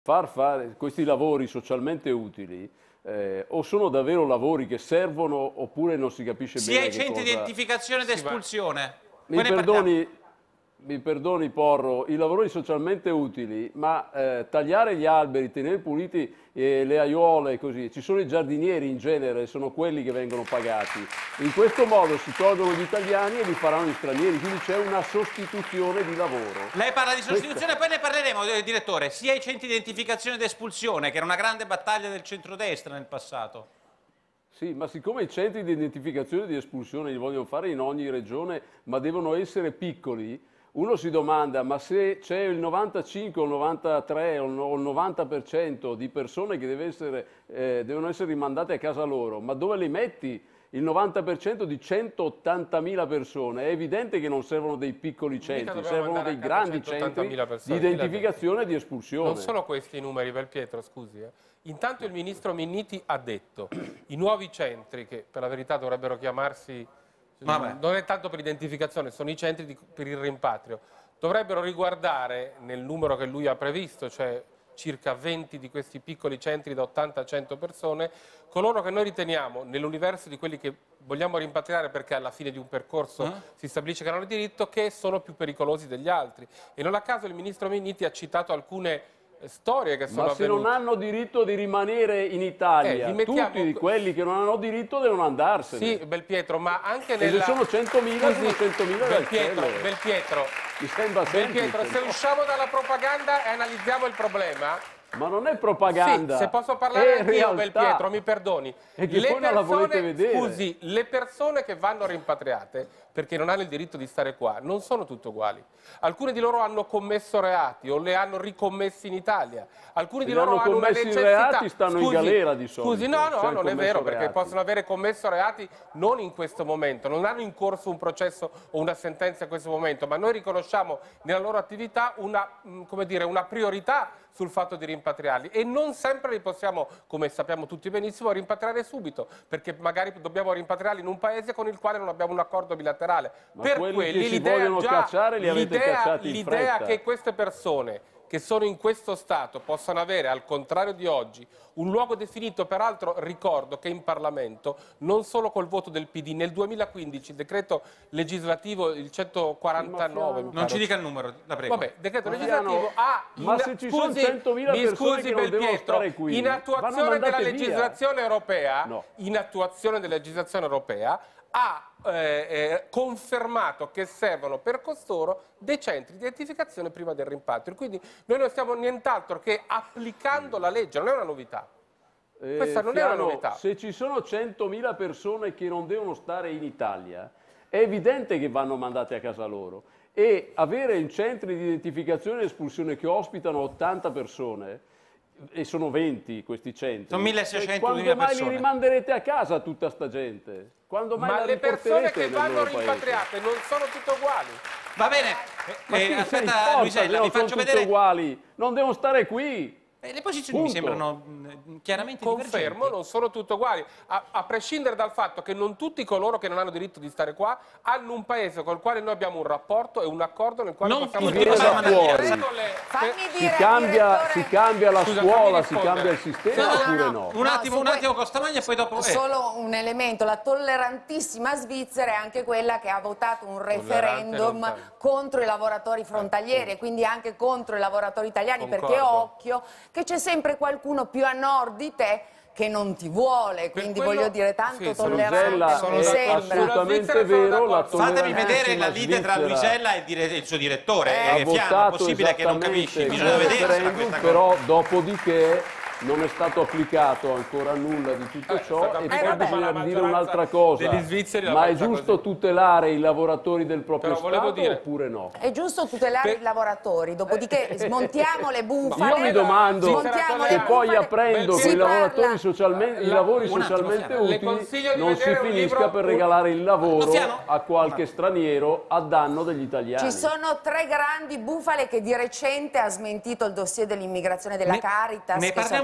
far fare questi lavori socialmente utili o sono davvero lavori che servono oppure non si capisce bene sia i che centri di cosa... identificazione ed espulsione. Mi perdoni Porro, i lavori socialmente utili, ma tagliare gli alberi, tenere puliti le aiuole e così, ci sono i giardinieri in genere, sono quelli che vengono pagati. In questo modo si tolgono gli italiani e li faranno gli stranieri, quindi c'è una sostituzione di lavoro. Lei parla di sostituzione, poi ne parleremo, direttore, sia i centri di identificazione ed espulsione, che era una grande battaglia del centrodestra nel passato. Sì, ma siccome i centri di identificazione e di espulsione li vogliono fare in ogni regione, ma devono essere piccoli, uno si domanda, ma se c'è il 95, il 93 o il 90% di persone che devono essere rimandate a casa loro, ma dove le metti il 90% di 180.000 persone? È evidente che non servono dei piccoli centri, servono dei grandi centri di identificazione e di espulsione. Non sono questi i numeri, Belpietro, scusi. Intanto il ministro Minniti ha detto i nuovi centri, che per la verità dovrebbero chiamarsi... Non è tanto per l'identificazione, sono i centri per il rimpatrio. Dovrebbero riguardare, nel numero che lui ha previsto, cioè circa 20 di questi piccoli centri da 80 a 100 persone, coloro che noi riteniamo nell'universo di quelli che vogliamo rimpatriare perché alla fine di un percorso si stabilisce che hanno il diritto, che sono più pericolosi degli altri. E non a caso il ministro Minniti ha citato alcune storie che sono avvenute. Ma se non hanno diritto di rimanere in Italia, tutti quelli che non hanno diritto devono andarsene. Sì, Belpietro, ma anche nella... E se sono 100.000, sono 100.000 Belpietro, mi sembra semplice. Belpietro, se usciamo dalla propaganda e analizziamo il problema... Ma non è propaganda. Sì, se posso parlare anch'io, Belpietro, mi perdoni. E che poi non la volete vedere. Scusi, le persone che vanno rimpatriate, perché non hanno il diritto di stare qua, non sono tutte uguali. Alcune di loro hanno commesso reati o le hanno ricommessi in Italia. Alcuni di loro hanno una necessità. Reati stanno in galera di solito. Scusi, no, non è vero, perché possono avere commesso reati non in questo momento, non hanno in corso un processo o una sentenza in questo momento, ma noi riconosciamo nella loro attività una, come dire, una priorità sul fatto di rimpatriarli e non sempre li possiamo, come sappiamo tutti benissimo, rimpatriare subito, perché magari dobbiamo rimpatriarli in un paese con il quale non abbiamo un accordo bilaterale. Ma per quelli che si vogliono cacciare li avete cacciati in fretta. L'idea che queste persone che sono in questo stato possano avere, al contrario di oggi, un luogo definito. Peraltro ricordo che in Parlamento, non solo col voto del PD, nel 2015 il decreto legislativo, il 149... Non ci dica il numero, la prego. Vabbè, decreto legislativo ha... Ma se ci sono 100.000 persone che non devono stare qui, in attuazione della legislazione europea, in attuazione della legislazione europea, ha confermato che servono per costoro dei centri di identificazione prima del rimpatrio. Quindi noi non stiamo nient'altro che applicando la legge, non è una novità. Questa non è una novità. Se ci sono 100.000 persone che non devono stare in Italia, è evidente che vanno mandate a casa loro. E avere in centri di identificazione e espulsione che ospitano 80 persone, e sono 20 questi centri. Sono 1.600 quando mai li rimanderete a casa tutta sta gente? Quando mai ma le persone che vanno rimpatriate non sono tutte uguali. Va bene, aspetta Luisella, vi faccio vedere. Uguali. Non devono stare qui. Le posizioni mi sembrano chiaramente Confermo, non sono tutte uguali, a prescindere dal fatto che non tutti coloro che non hanno diritto di stare qua hanno un paese col quale noi abbiamo un rapporto e un accordo nel quale possiamo si cambia la scuola, si cambia il sistema oppure no? Un attimo Costamagna e poi dopo... Solo un elemento, la tollerantissima Svizzera è anche quella che ha votato un referendum contro i lavoratori frontalieri e quindi anche contro i lavoratori italiani, perché occhio che c'è sempre qualcuno più a nord di te che non ti vuole, quindi voglio dire, tanto tollerante mi sembra. Assolutamente vero. Fatemi vedere la lite tra Luisella e il suo direttore. È possibile che non capisci, bisogna vedere questa cosa. Però dopodiché non è stato applicato ancora nulla di tutto ciò e poi bisogna dire un'altra cosa, ma è giusto tutelare i lavoratori del proprio Stato oppure no? È giusto tutelare i lavoratori, dopodiché smontiamo le bufale. Io mi domando se poi aprendo i lavori socialmente utili non si finisca per regalare il lavoro a qualche straniero a danno degli italiani. Ci sono 3 grandi bufale che di recente ha smentito il dossier dell'immigrazione della Caritas. Ne parliamo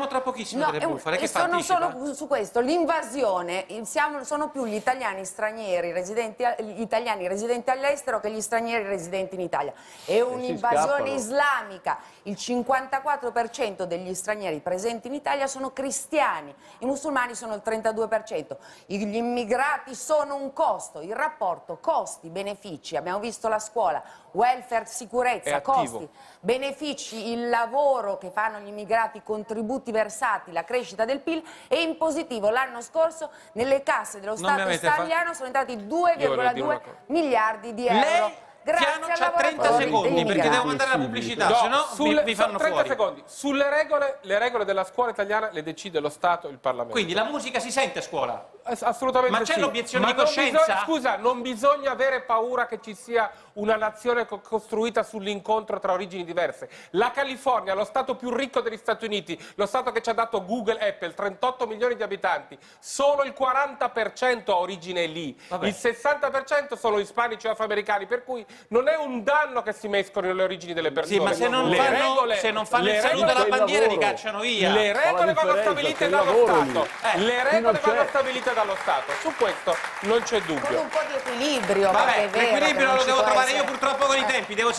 abbiamo tra pochissimo delle bufale, che fa? Sono Anticipa? solo su questo, l'invasione, sono più gli italiani stranieri gli italiani residenti all'estero che gli stranieri residenti in Italia. È un'invasione islamica, il 54% degli stranieri presenti in Italia sono cristiani, i musulmani sono il 32%, gli immigrati sono un costo, il rapporto costi-benefici, abbiamo visto la scuola, welfare, sicurezza, costi, benefici, il lavoro che fanno gli immigrati, contributi versati, la crescita del PIL è in positivo. L'anno scorso nelle casse dello Stato italiano sono entrati 2,2 miliardi di euro. Piano, c'ha 30 secondi perché devo mandare la pubblicità, se no mi fanno 30 fuori. secondi. Sulle regole, le regole della scuola italiana le decide lo Stato e il Parlamento. Quindi la musica si sente a scuola? Assolutamente Ma c'è sì. l'obiezione di coscienza? Scusa, non bisogna avere paura che ci sia una nazione costruita sull'incontro tra origini diverse. La California, lo stato più ricco degli Stati Uniti, lo stato che ci ha dato Google, Apple, 38 milioni di abitanti, solo il 40% ha origine lì. Il 60% sono ispanici o afroamericani, per cui non è un danno che si mescolino le origini delle persone. Sì, ma se non fanno il saluto alla bandiera li cacciano via. Le regole vanno stabilite dallo Stato. Le regole vanno stabilite dallo Stato. Su questo non c'è dubbio. Con un po' di equilibrio. Vabbè, perché è vero l'equilibrio che non lo ci devo può trovare essere. io purtroppo con i tempi. Devo